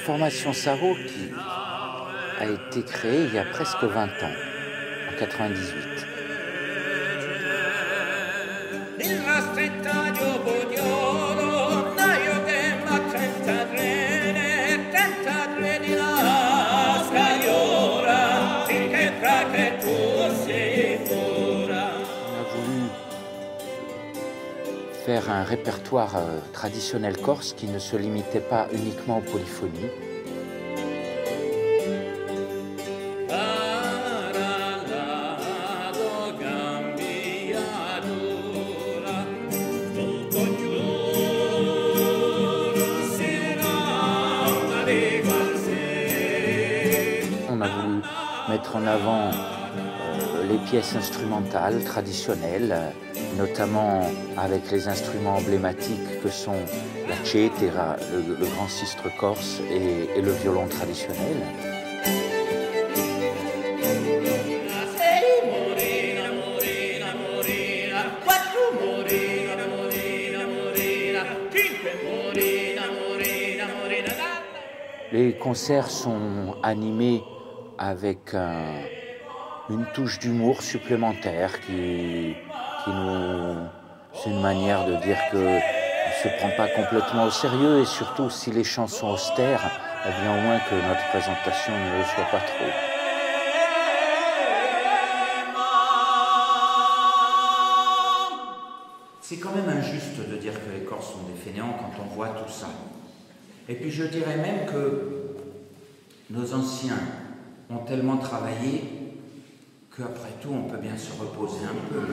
formation Sarro qui a été créée il y a presque 20 ans, en 98. On a voulu faire un répertoire traditionnel corse qui ne se limitait pas uniquement aux polyphonies. On a voulu mettre en avant les pièces instrumentales traditionnelles, notamment avec les instruments emblématiques que sont la cetera, le grand sistre corse et le violon traditionnel. Les concerts sont animés avec une touche d'humour supplémentaire c'est une manière de dire qu'on ne se prend pas complètement au sérieux et surtout si les chants sont austères, eh bien au moins que notre présentation ne le soit pas trop. C'est quand même injuste de dire que les Corses sont des fainéants quand on voit tout ça. Et puis je dirais même que nos anciens ont tellement travaillé qu'après tout, on peut bien se reposer un peu.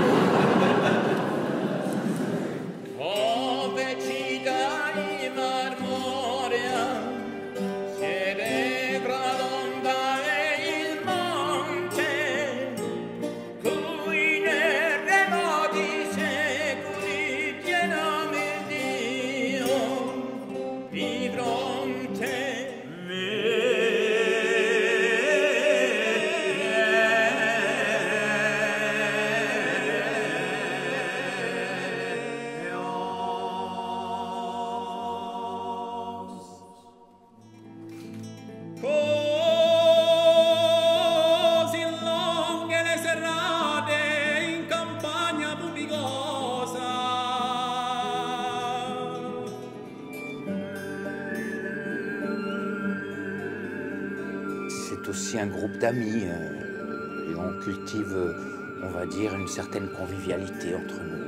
C'est aussi un groupe d'amis et on cultive, on va dire, une certaine convivialité entre nous.